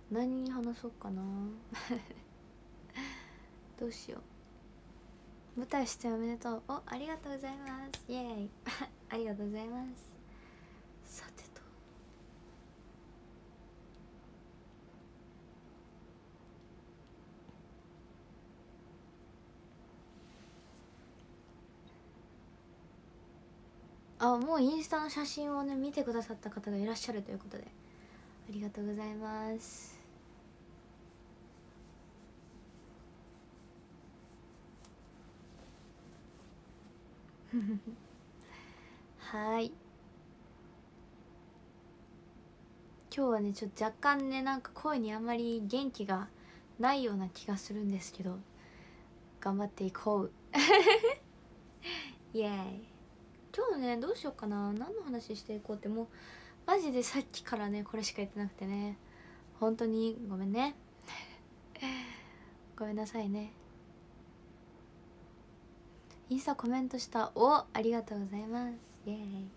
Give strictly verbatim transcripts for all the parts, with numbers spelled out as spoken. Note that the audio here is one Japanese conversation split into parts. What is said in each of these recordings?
何話そうかなどうしよう。舞台出演おめでとう。お、ありがとうございます。イエーイありがとうございます。さてと、あ、もうインスタの写真をね見てくださった方がいらっしゃるということで、ありがとうございますはい、今日はねちょっと若干ねなんか声にあんまり元気がないような気がするんですけど、頑張っていこうイエーイ。今日ねどうしようかな、何の話していこうって、もうマジでさっきからねこれしか言ってなくてね、本当にごめんねごめんなさいね。インスタコメントした。お、ありがとうございます。イエーイ。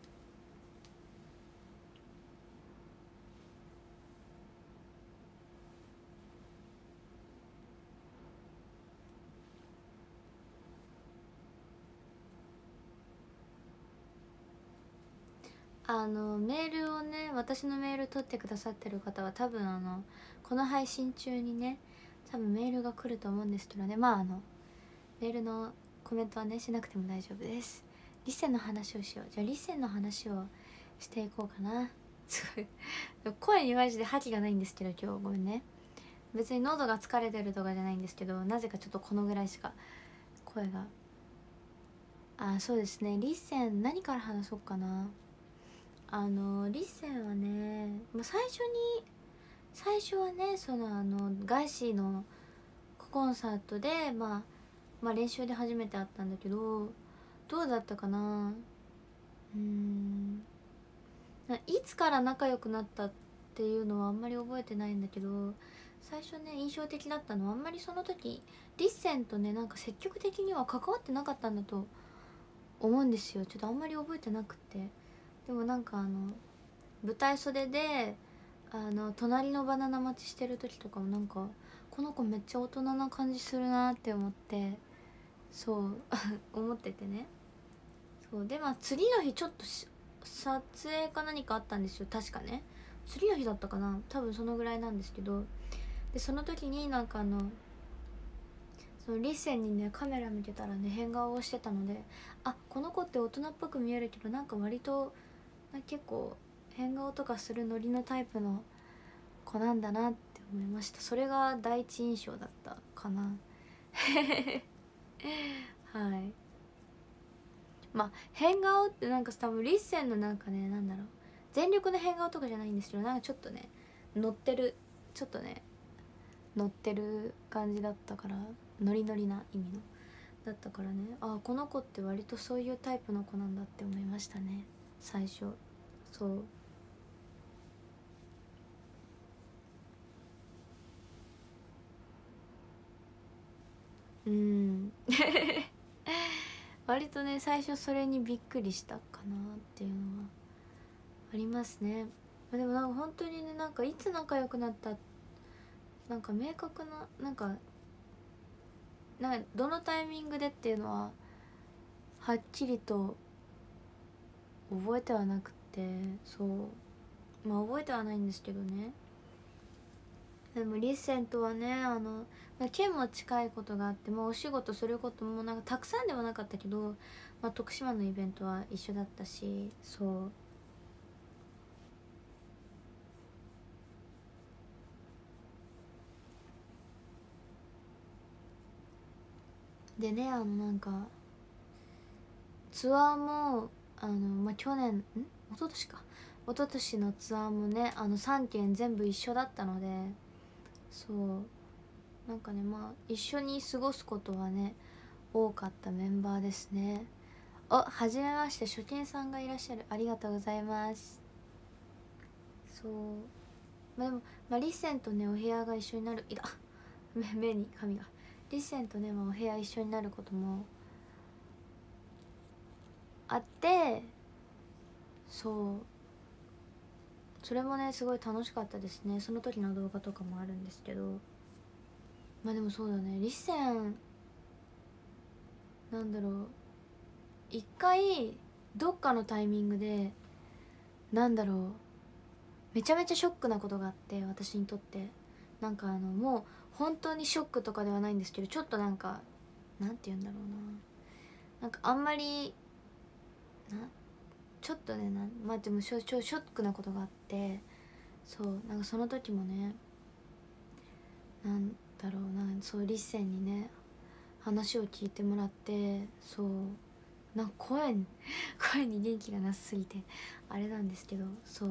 あのメールをね、私のメール取ってくださってる方は多分あのこの配信中にね多分メールが来ると思うんですけどね、まああのメールのコメントはねしなくても大丈夫です。リセの話をしよう。じゃあリセの話をしていこうかな。すごい声にマジで覇気がないんですけど今日ごめんね。別に喉が疲れてるとかじゃないんですけど、なぜかちょっとこのぐらいしか声が。あ、そうですね、リセン何から話そうかな。あのリセンはね、まあ、最初に最初はねそのあのガイシーのコンサートで、まあ、まあ練習で初めて会ったんだけど、どうだったかな。うーんいつから仲良くなったっていうのはあんまり覚えてないんだけど、最初ね印象的だったのはあんまりその時リッセンとねなんか積極的には関わってなかったんだと思うんですよ。ちょっとあんまり覚えてなくて、でもなんかあの舞台袖であの隣のバナナ待ちしてる時とかもなんかこの子めっちゃ大人な感じするなって思って、そう思っててね。そうで、まあ次の日ちょっと撮影か何かあったんですよ確かね。次の日だったかな、多分そのぐらいなんですけど、でその時になんかあのそのリッセンにねカメラ見てたらね変顔をしてたので、あ、この子って大人っぽく見えるけどなんか割と結構変顔とかするノリのタイプの子なんだなって思いました。それが第一印象だったかなはい。まあ変顔ってなんか多分リッセンのなんかね、なんだろう、全力の変顔とかじゃないんですけど、なんかちょっとね乗ってる、ちょっとね乗ってる感じだったから、ノリノリな意味のだったからね、あ、この子って割とそういうタイプの子なんだって思いましたね最初。そううん割とね最初それにびっくりしたかなっていうのはありますね。でもなんか本当にね、なんかいつ仲良くなったなんか明確ななんかなんかどのタイミングでっていうのははっきりと覚えてはなくて、そうまあ覚えてはないんですけどね。でもリッセンとはねあの、まあ、県も近いことがあって、まあ、お仕事することもなんかたくさんではなかったけど、まあ、徳島のイベントは一緒だったし、そうでね、あのなんかツアーもあの、まあ、去年ん一昨年か一昨年のツアーもねあのさんけん全部一緒だったので、そうなんかね、まあ一緒に過ごすことはね多かったメンバーですね。お、はじめまして、初見さんがいらっしゃる、ありがとうございます。そうまあでも、まあ、リッセンとねお部屋が一緒になる、いた目目に髪が、リッセンとね、まあ、お部屋一緒になることもあって、そうそれもねすごい楽しかったですね。その時の動画とかもあるんですけど、まあでもそうだね、リッセンなんだろう、一回どっかのタイミングでなんだろうめちゃめちゃショックなことがあって、私にとってなんかあのもう本当にショックとかではないんですけど、ちょっとなんかなんて言うんだろうな、なんかあんまりなちょっとねなまあでもショショショックなことがあって、そうなんかその時もねなんだろうな、そうリッセンにね話を聞いてもらって、そうなんか声に声に元気がなさすぎてあれなんですけど、そう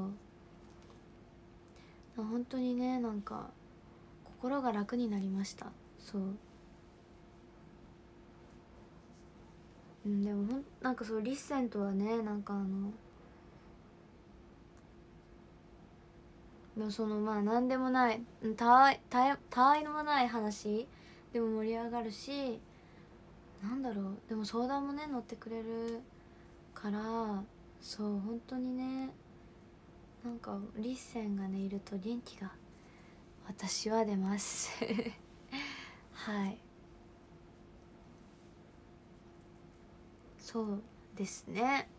本当にねなんか心が楽になりました。そう、うん、でもほんなんかそうリッセンとはねなんかあのでもそのまあ何でもないたわいたわたわいのもない話でも盛り上がるし、なんだろうでも相談もね乗ってくれるから、そう本当にねなんかリッセンがねいると元気が私は出ますはい、そうですね。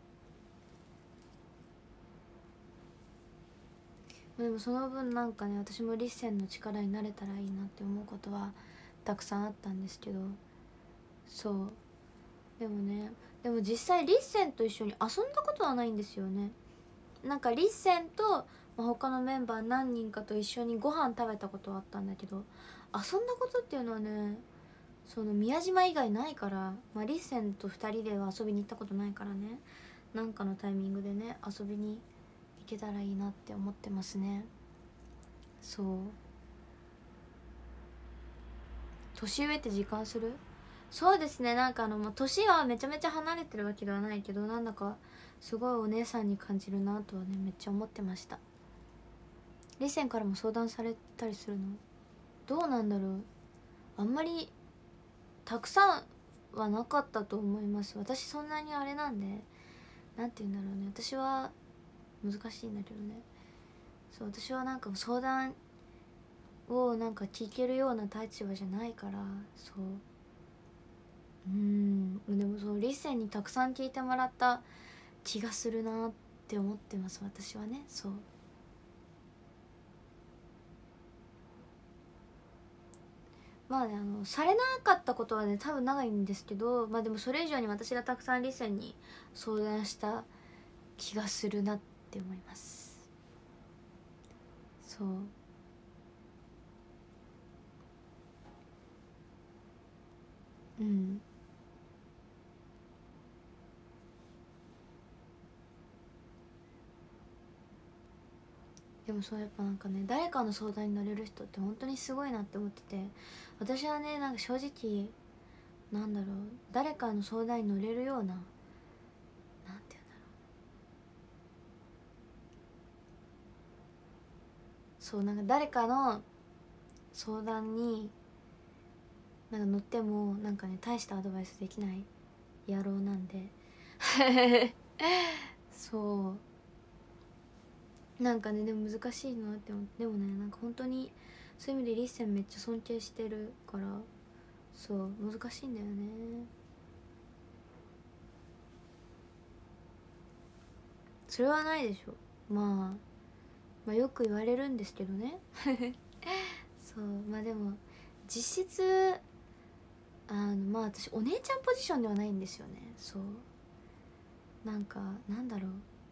でもその分なんかね私もリッセンの力になれたらいいなって思うことはたくさんあったんですけど、そうでもねでも実際リッセンと一緒に遊んだことはないんですよね。なんかリッセンと、まあ、他のメンバー何人かと一緒にご飯食べたことはあったんだけど、遊んだことっていうのはねその宮島以外ないから、まあ、リッセンとふたりでは遊びに行ったことないからね、なんかのタイミングでね遊びに行けたらいいなって思ってますね。そう年上って実感する？そうですね、なんかあのもう年はめちゃめちゃ離れてるわけではないけど、なんだかすごいお姉さんに感じるなとはねめっちゃ思ってました。リセンからも相談されたりするの？どうなんだろう、あんまりたくさんはなかったと思います。私そんなにあれなんで、なんて言うんだろうね、私は難しいんだけどね、そう私はなんか相談をなんか聞けるような立場じゃないから、そううんでもそうリッセンにたくさん聞いてもらった気がするなって思ってます私はね。そうまあねあのされなかったことはね多分長いんですけど、まあでもそれ以上に私がたくさんリッセンに相談した気がするなって思います。そううんでもそうやっぱなんかね誰かの相談に乗れる人って本当にすごいなって思ってて、私はねなんか正直なんだろう誰かの相談に乗れるような、なんて言うんだろう、そうなんか誰かの相談になんか乗ってもなんかね大したアドバイスできない野郎なんでそうなんかねでも難しいなって思って、でもねなんか本当にそういう意味でリッセンめっちゃ尊敬してるから、そう難しいんだよね。それはないでしょ、まあまあよく言われるんですけどねそうまあでも実質あのまあ私お姉ちゃんポジションではないんですよね。そうなんかなんだろ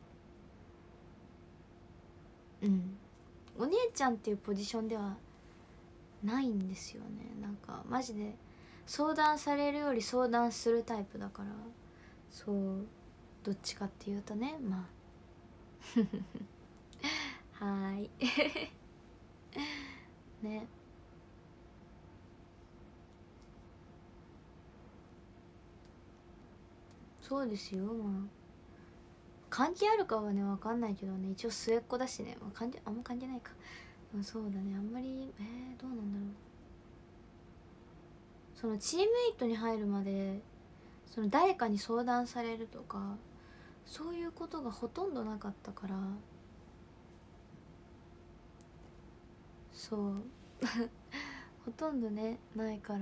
ううんお姉ちゃんっていうポジションではないんですよね。なんかマジで相談されるより相談するタイプだから、そうどっちかっていうとねまあはーいねそうですよ。まあ関係あるかはね分かんないけどね、一応末っ子だしね、まあ、関係あんま関係ないか。そうだねあんまりえー、どうなんだろう、そのチームメイトに入るまでその誰かに相談されるとかそういうことがほとんどなかったから、 そうほとんどねないから。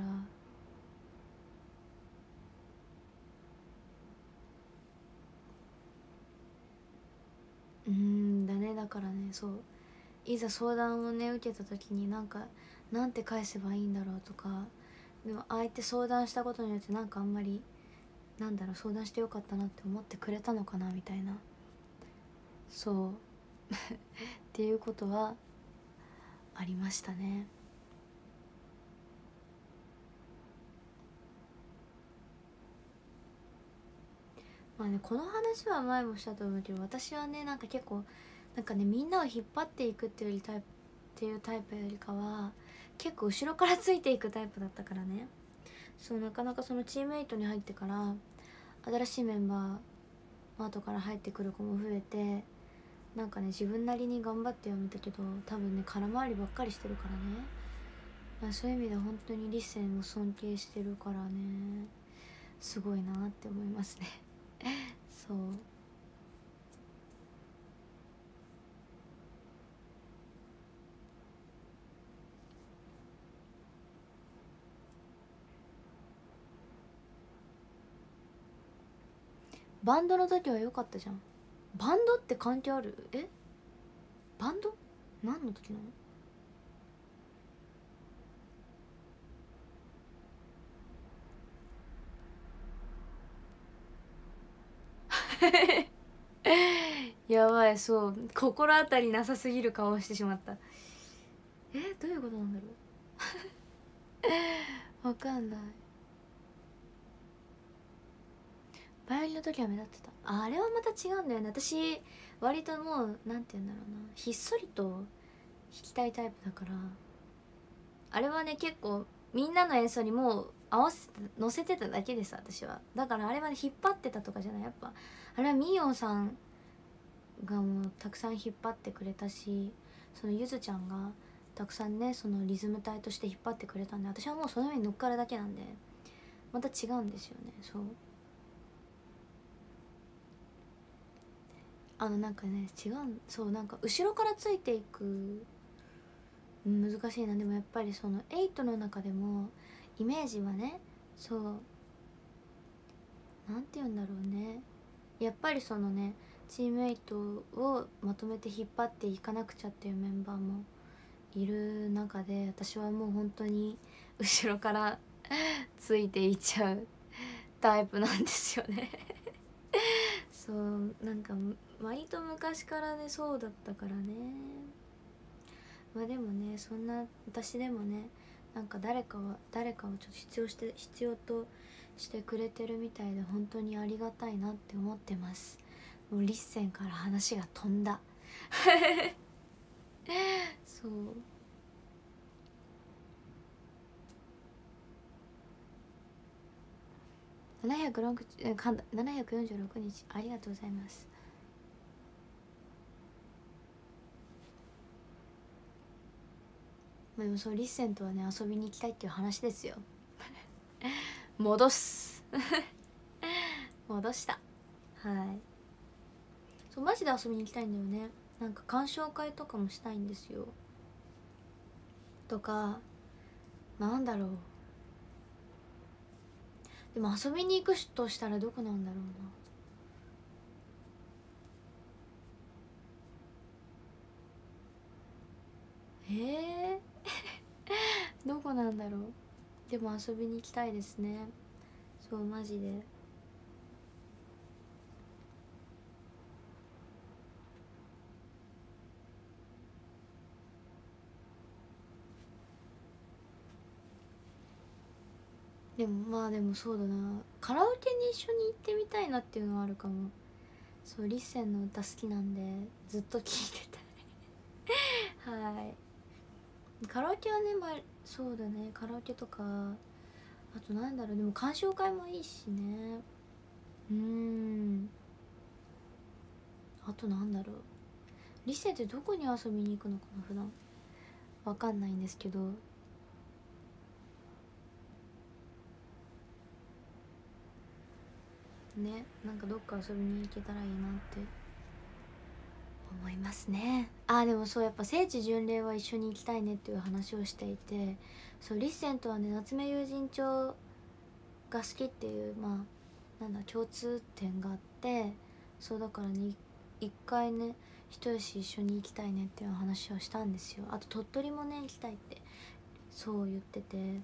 うーんだね。だからね、そういざ相談をね受けた時になんかなんて返せばいいんだろうとか、でも相手相談したことによってなんかあんまりなんだろう相談してよかったなって思ってくれたのかなみたいな、そうっていうことはありましたね。まあね、この話は前もしたと思うけど、私はねなんか結構なんかねみんなを引っ張っていくっていうよりタイプっていうタイプよりかは結構後ろからついていくタイプだったからね。そうなかなかそのチームメイトに入ってから新しいメンバー後から入ってくる子も増えて、なんかね自分なりに頑張ってはみたけど多分ね空回りばっかりしてるからね、まあ、そういう意味では本当にリセンを尊敬してるからね、すごいなって思いますねそうバンドの時は良かったじゃん。バンドって関係ある？えバンド何の時なの？やばい、そう心当たりなさすぎる顔をしてしまった。えどういうことなんだろうわかんない。バイオリンの時は目立ってた。ああれはまた違うんだよね。私割ともうなんて言うんだろうな、ひっそりと弾きたいタイプだから、あれはね結構みんなの演奏にもう合わせて乗せてただけです私は。だからあれはね引っ張ってたとかじゃない、やっぱあれはみーおんさんがもうたくさん引っ張ってくれたし、そのゆずちゃんがたくさんねそのリズム隊として引っ張ってくれたんで、私はもうその上に乗っかるだけなんでまた違うんですよね。そうあのなんかね違う、そうなんか後ろからついていく難しいな。でもやっぱりそのエイトの中でもイメージはね、そうなんて言うんだろうね、やっぱりそのねチームメイトをまとめて引っ張っていかなくちゃっていうメンバーもいる中で、私はもう本当に後ろからついていっちゃうタイプなんですよねそうなんか割と昔からねそうだったからね。まあでもねそんな私でもねなんか誰かは誰かをちょっと必要して必要としてくれてるみたいで本当にありがたいなって思ってます。もうリッセンから話が飛んだそうななひゃくろくかんだななひゃくよんじゅうろくにちありがとうございます。でもそうリッセンとはね遊びに行きたいっていう話ですよ戻す戻した。はいそうマジで遊びに行きたいんだよね。なんか鑑賞会とかもしたいんですよ。とかなんだろう、でも遊びに行くとしたらどこなんだろうな。えー、どこなんだろう。でも遊びに行きたいですね。そうマジで。でもまあでもそうだな、カラオケに一緒に行ってみたいなっていうのはあるかも。そうリッセンの歌好きなんでずっと聴いてたいはいカラオケはね、まあ、そうだねカラオケとか、あとなんだろう、でも鑑賞会もいいしね。うーんあとなんだろう、リセってどこに遊びに行くのかな普段。わかんないんですけど、ねなんかどっか遊びに行けたらいいなって思いますね。あーでもそうやっぱ聖地巡礼は一緒に行きたいねっていう話をしていて、そうリッセンとはね夏目友人帳が好きっていうまあなんだ共通点があって、そうだからね一回ね人吉一緒に行きたいねっていう話をしたんですよ。あと鳥取もね行きたいってそう言ってて、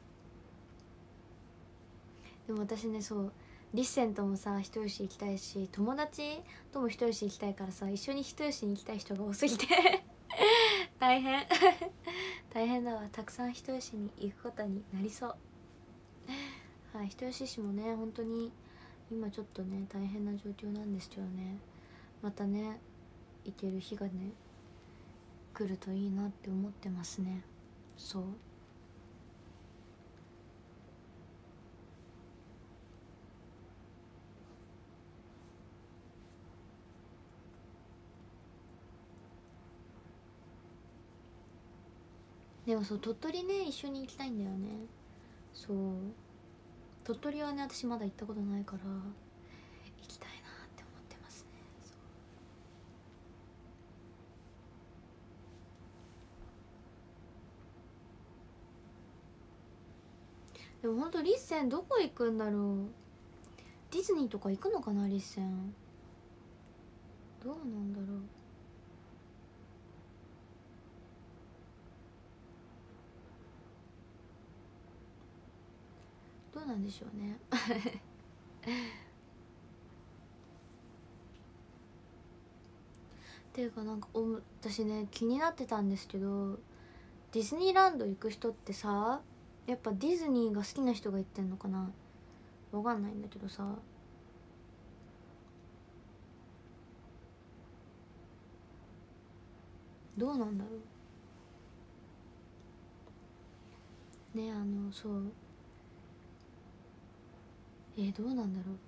でも私ねそうリッセンともさ人吉行きたいし友達とも人吉行きたいからさ、一緒に人吉に行きたい人が多すぎて大変大変だわ。たくさん人吉に行くことになりそう。はい、人吉市もね本当に今ちょっとね大変な状況なんですけどね、またね行ける日がね来るといいなって思ってますね。そうでもそう鳥取ね一緒に行きたいんだよね。そう鳥取はね私まだ行ったことないから行きたいなって思ってますね。でもほんとリッセンどこ行くんだろう。ディズニーとか行くのかなリッセン。どうなんだろう。どうなんでしょうねっていうかなんかお私ね気になってたんですけど、ディズニーランド行く人ってさやっぱディズニーが好きな人が行ってんのかな、わかんないんだけどさ、どうなんだろうね。あのそうえー、どうなんだろう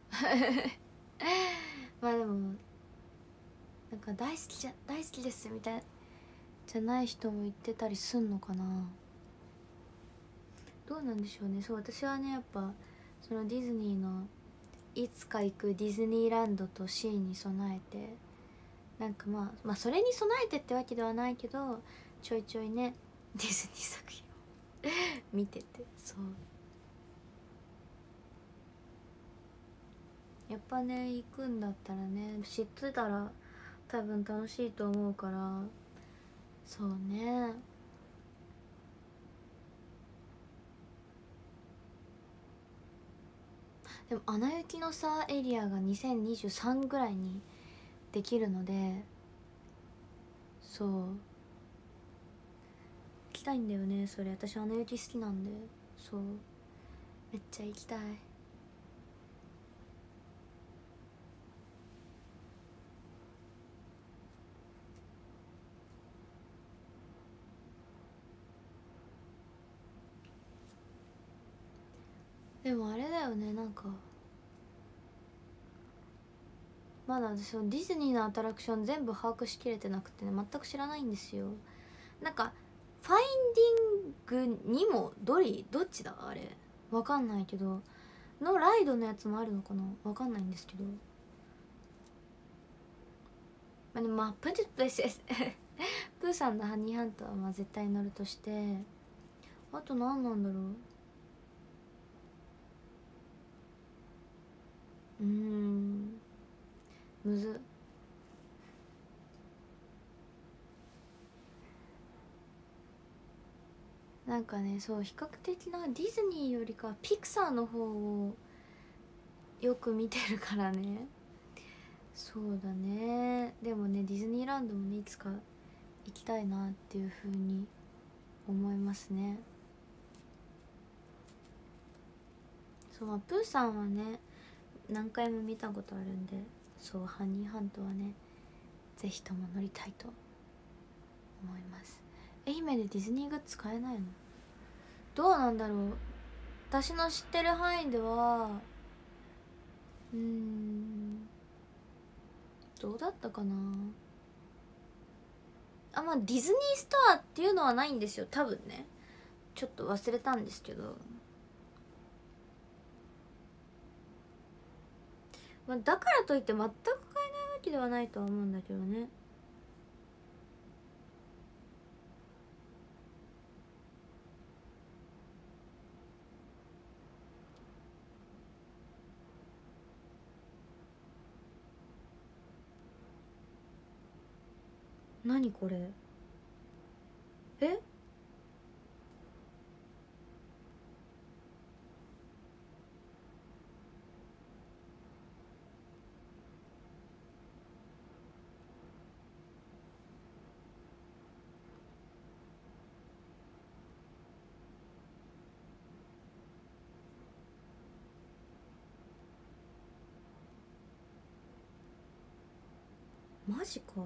まあでもなんか大好きじゃ大好きですみたいじゃない人も言ってたりすんのかな、どうなんでしょうね。そう私はねやっぱそのディズニーのいつか行くディズニーランドとシーンに備えてなんかまあまあそれに備えてってわけではないけどちょいちょいねディズニー作品を見てて、そうやっぱね行くんだったらね知ってたら多分楽しいと思うから、そうね。でも「アナ雪」のさエリアがにせんにじゅうさんぐらいにできるので、そう行きたいんだよねそれ。私「アナ雪」好きなんでそうめっちゃ行きたい。でもあれだよねなんかまだ私ディズニーのアトラクション全部把握しきれてなくてね全く知らないんですよ。なんかファインディングにもドリどっちだあれわかんないけどのライドのやつもあるのかなわかんないんですけど、まあでもまあプチプチプーさんのハニーハントはまあ絶対乗るとして、あと何なんだろう。うーんむずっ。なんかねそう比較的なディズニーよりかピクサーの方をよく見てるからね。そうだね。でもねディズニーランドもねいつか行きたいなっていう風に思いますね。そうまあプーさんはね何回も見たことあるんで、そうハニーハントはねぜひとも乗りたいと思います。愛媛でディズニーグッズ買えないの？どうなんだろう。私の知ってる範囲ではうーんどうだったかなあ。まあディズニーストアっていうのはないんですよ多分ね。ちょっと忘れたんですけど、まあ、だからといって全く買えないわけではないとは思うんだけどね。 何これ、えマジか。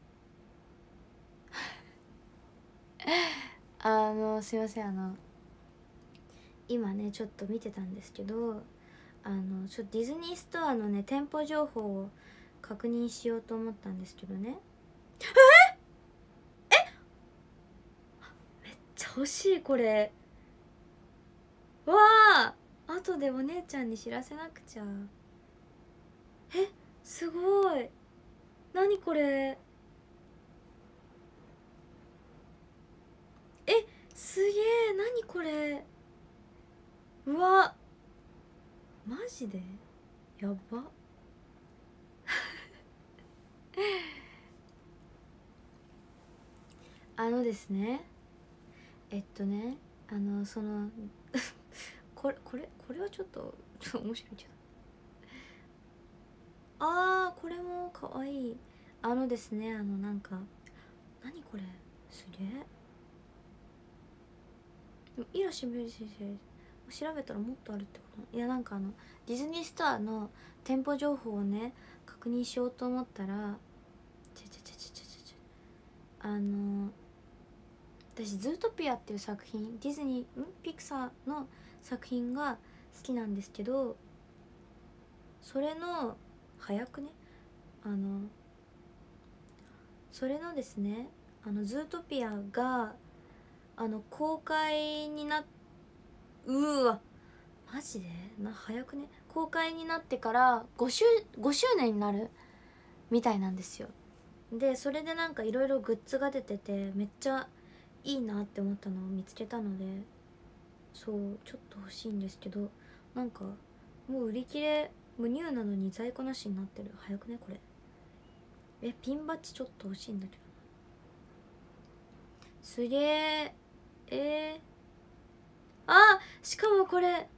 あのすいません、あの今ねちょっと見てたんですけど、あのちょっとディズニーストアのね店舗情報を確認しようと思ったんですけどね。めっちゃ欲しいこれ。わあ、後でお姉ちゃんに知らせなくちゃ。え、すごい。何これ、え、すげえ、何これ、うわ、マジでやばあのですね、えっとね、あのそのこれこれこれはちょっとちょっと面白いけど、あーこれもかわいい。あのですね、あのなんか何これ、すげえ。でもイラしべり先生調べたらもっとあるってこと。いやなんかあのディズニーストアの店舗情報をね確認しようと思ったら、ちゃちゃちゃちゃちゃちゃあの私ズートピアっていう作品、ディズニーんピクサーの作品が好きなんですけど、それの早くね、あのそれのですね、あのズートピアがあの公開になっうーわマジでな、早くね、公開になってからご周ごしゅうねんになるみたいなんですよ。でそれでなんかいろいろグッズが出ててめっちゃいいなって思ったのを見つけたので、そうちょっと欲しいんですけど、なんかもう売り切れ無入なのに在庫なしになってる。早くねこれ。え、ピンバッジちょっと欲しいんだけど、すげえ。えー、あ、しかもこれ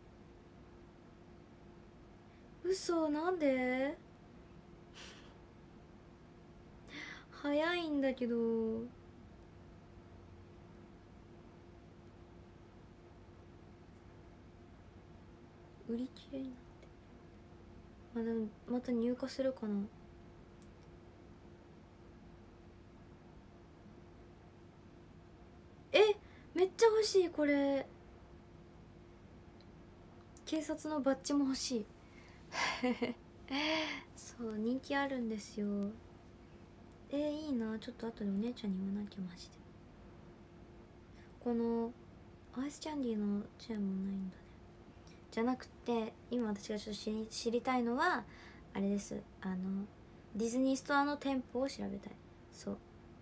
嘘、なんで早いんだけど、売り切れになって、まあでもまた入荷するかな。え、めっちゃ欲しいこれ。警察のバッジも欲しいそう人気あるんですよ。えー、いいな。ちょっと後でお姉ちゃんに言わなきゃマジで。このアイスキャンディーのチェーンもないんだね。じゃなくて今私がちょっと知り知りたいのはあれです、あのディズニーストアの店舗を調べたい。そう、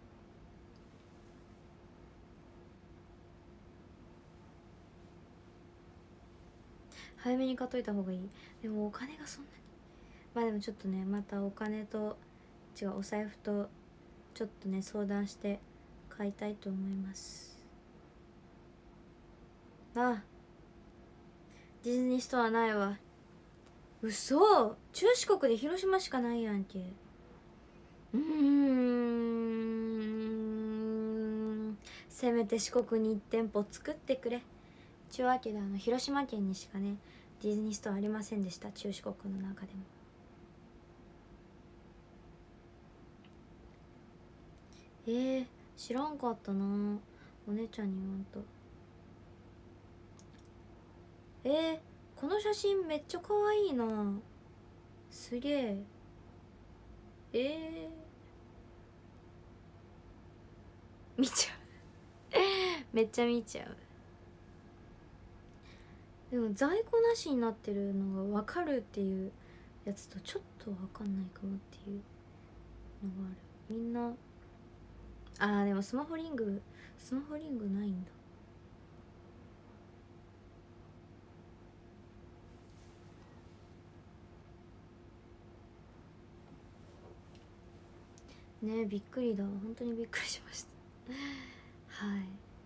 早めに買っといた方がいい。でもお金がそんなに、まあでもちょっとね、またお金と違うお財布とちょっとね相談して買いたいと思います。あ、ディズニーストアないわ。嘘、中四国で広島しかないやんけ。うーん、せめて四国にいち店舗作ってくれ。ちゅうわけで、あの広島県にしかねディズニーストアありませんでした、中四国の中でも。えー、知らんかったな。お姉ちゃんに言わんと。えー、この写真めっちゃ可愛いな。すげえ。えー、見ちゃうめっちゃ見ちゃう。でも在庫なしになってるのが分かるっていうやつとちょっと分かんないかもっていうのがある。みんな、あーでもスマホリングスマホリングないんだ。 ね、びっくりだわ、本当にびっくりしましたはい。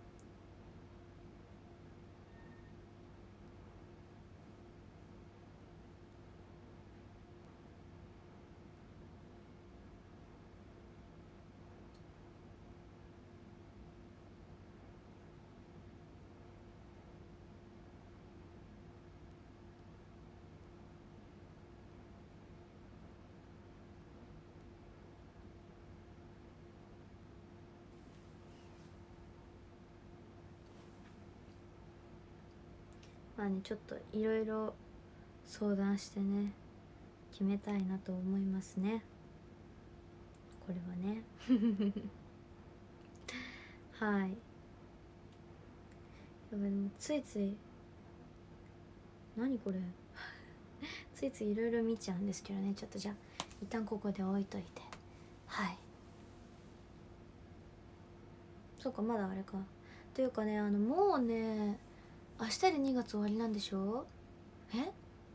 まあね、ちょっといろいろ相談してね決めたいなと思いますね、これはねはい。やばい、でもついつい何これついついいろいろ見ちゃうんですけどね、ちょっとじゃあ一旦ここで置いといて。はい。そうか、まだあれかというかね、あのもうね明日でにがつ終わりなんでしょ。え、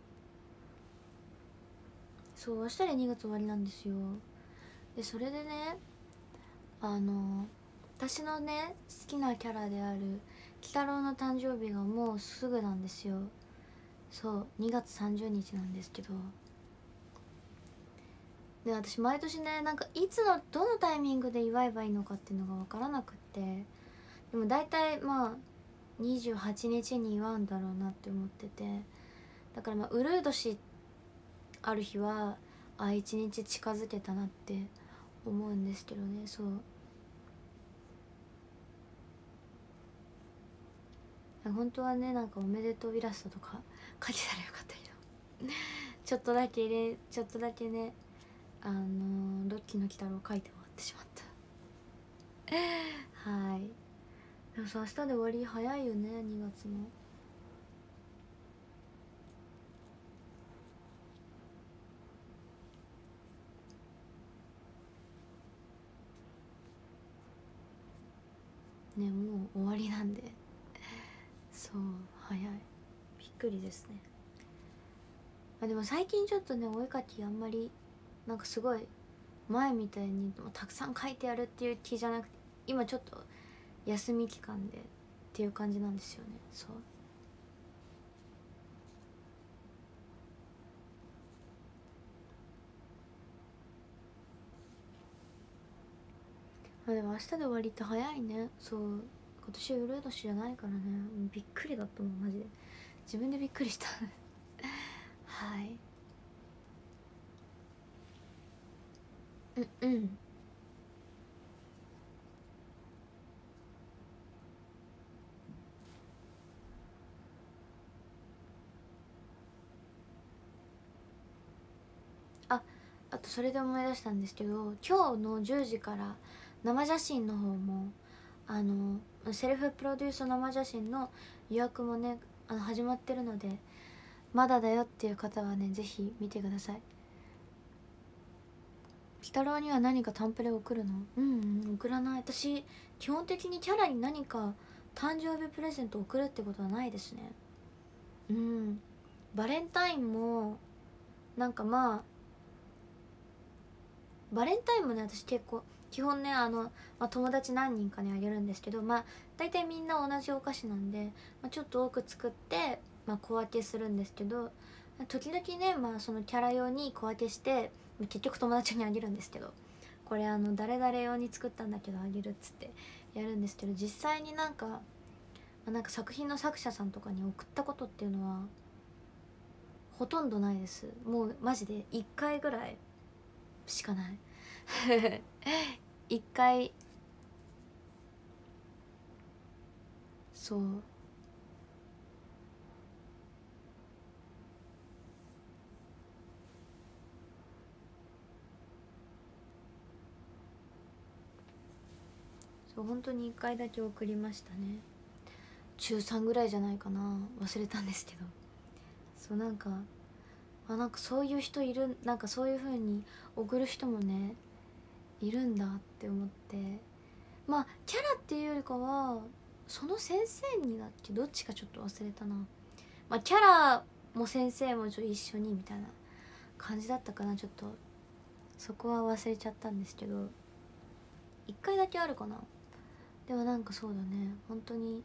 そう、明日でにがつ終わりなんですよ。でそれでね、あの私のね好きなキャラである鬼太郎の誕生日がもうすぐなんですよ。そう、にがつさんじゅうにちなんですけど、で私毎年ね、なんかいつのどのタイミングで祝えばいいのかっていうのが分からなくって、でも大体まあにじゅうはちにちに祝うんだろうなって思ってて、だからまあウルー年ある日はあ一日近づけたなって思うんですけどね。そう、本当はね、なんかおめでとうイラストとか描けたらよかったけどちょっとだけ入れちょっとだけね、あのー、ロッキーの鬼太郎を描いて終わってしまったはい。でもさ、明日で終わり早いよね、にがつも。ね、もう終わりなんでそう、早い、びっくりですね。あ、でも最近ちょっとね、お絵描きあんまりなんかすごい前みたいにたくさん描いてやるっていう気じゃなくて、今ちょっと休み期間でっていう感じなんですよね。そう、あ、でも明日で終わりって早いね。そう、今年ウルー年じゃないからね、びっくりだったもんマジで、自分でびっくりしたはい。うんうん。あ、あとそれで思い出したんですけど、今日のじゅうじから生写真の方も、あのセルフプロデュース生写真の予約もね、あの始まってるので、まだだよっていう方はね、ぜひ見てください。鬼太郎には何かタンプレ送るの？うん、うん、送らない。私基本的にキャラに何か誕生日プレゼント送るってことはないですね。うん、バレンタインもなんかまあバレンタインもね、私結構基本ね、あの、まあ、友達何人かにあげるんですけど、まあ大体みんな同じお菓子なんで、まあ、ちょっと多く作って、まあ、小分けするんですけど、時々ね、まあそのキャラ用に小分けして結局友達にあげるんですけど、これあの誰々用に作ったんだけどあげるっつってやるんですけど、実際になんか、まあ、なんか作品の作者さんとかに送ったことっていうのはほとんどないです。もうマジでいっかいぐらいしかない一回。そう、そう、本当にいっかいだけ送りましたね。中さんぐらいじゃないかな、忘れたんですけど。そう、なんか、あ、なんかそういう人いる、なんかそういう風に送る人もねいるんだって思って、まあキャラっていうよりかはその先生にだっけ、どっちかちょっと忘れたな。まあキャラも先生もちょ一緒にみたいな感じだったかな。ちょっとそこは忘れちゃったんですけど、 いっかいだけあるかな。でもなんかそうだね、本当に、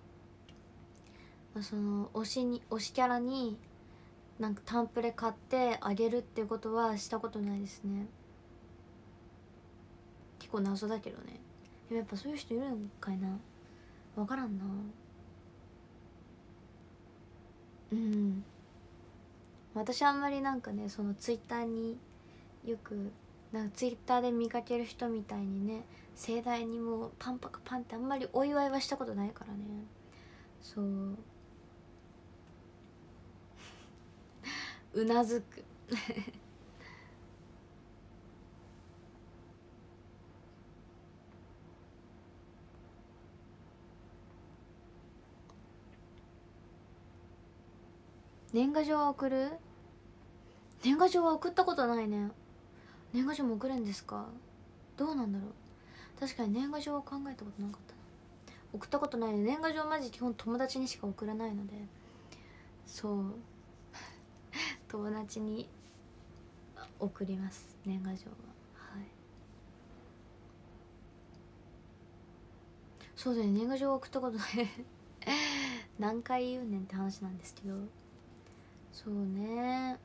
まあ、その推しに推しキャラになんかタンプレ買ってあげるってことはしたことないですね。結構謎だけどね。でもやっぱそういう人いるんかいな、分からんな。うん、私あんまりなんかね、そのツイッターによくなんかツイッターで見かける人みたいにね、盛大にもうパンパカパンってあんまりお祝いはしたことないからね。そううなずく年賀状は送る？年賀状は送ったことないね。年賀状も送るんですか？どうなんだろう。確かに年賀状は考えたことなかったな。送ったことないね。年賀状マジ基本友達にしか送らないので、そう友達に送ります、年賀状は。はい、そうだよね、年賀状送ったことない何回言うねんって話なんですけど、そうね、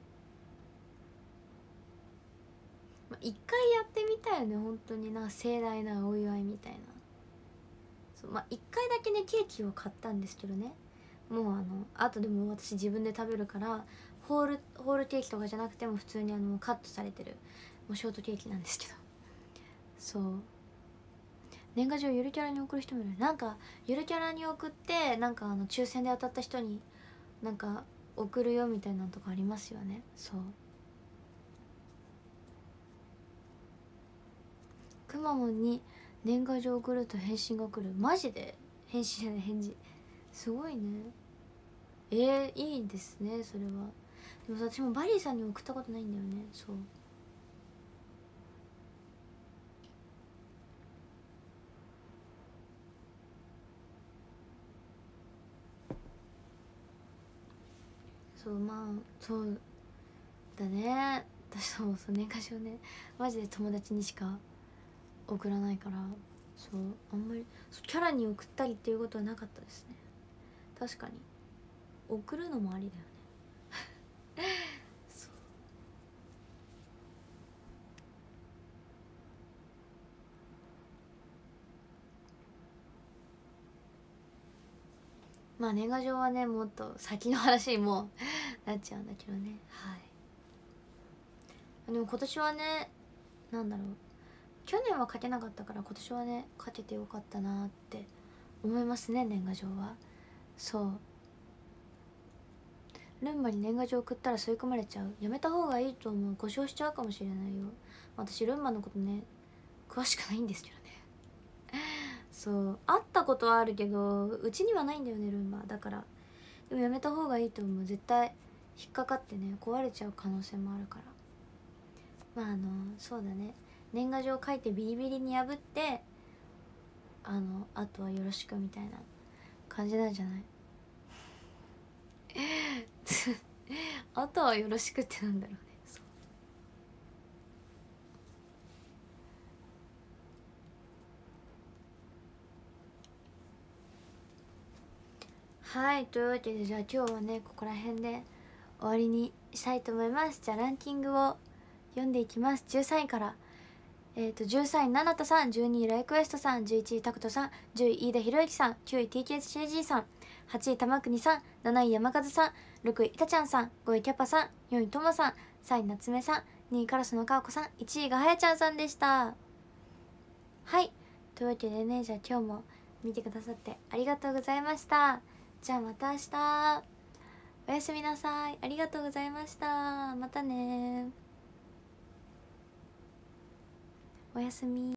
まあ、一回やってみたいよね、本当になんか盛大なお祝いみたいな。そう、まあ一回だけねケーキを買ったんですけどね、もうあのあとでも私自分で食べるから、ホールホールケーキとかじゃなくても普通にあのカットされてるもうショートケーキなんですけど、そう年賀状ゆるキャラに送る人もいる。なんかゆるキャラに送ってなんかあの抽選で当たった人になんか送るよみたいなのとかありますよね。そうくまモンに年賀状送ると返信が来る。マジで？返信じゃない、返事。すごいね。えー、いいんですねそれは。でも私もバリーさんに送ったことないんだよね。そうそうまあそうだね。私そうそう年賀状ねマジで友達にしか送らないから、そうあんまりそうキャラに送ったりっていうことはなかったですね。確かに送るのもありだよねそうまあ年賀状はねもっと先の話にもなっちゃうんだけどね。はい、でも今年はね、なんだろう、去年は書けなかったから今年はね書けてよかったなって思いますね、年賀状は。そうルンバに年賀状送ったら吸い込まれちゃう。やめた方がいいと思う。故障しちゃうかもしれないよ。私ルンバのことね詳しくないんですけどねそう会ったことはあるけどうちにはないんだよねルンバだから。でもやめた方がいいと思う。絶対引っかかってね壊れちゃう可能性もあるから。まああのそうだね、年賀状書いてビリビリに破ってあのあとはよろしくみたいな感じなんじゃないあとはよろしくってなんだろうね。そうはい、というわけでじゃあ今日はねここら辺で終わりにしたいと思います。じゃあランキングを読んでいきます。じゅうさんいからえーとじゅうさんいななたさん、じゅうにいライクエストさん、じゅういちいタクトさん、じゅうい飯田博之さん、きゅうい ティーケーエスシェージー さん、はちい玉国さん、なない山和さん、ろくいいたちゃんさん、ごいキャパさん、よんいともさん、さんい夏目さん、にいカラスのかわこさん、いちいがはやちゃんさんでした。はい、というわけでね、じゃあ今日も見てくださってありがとうございました。じゃあまた明日おやすみなさい。ありがとうございました。またね、おやすみ。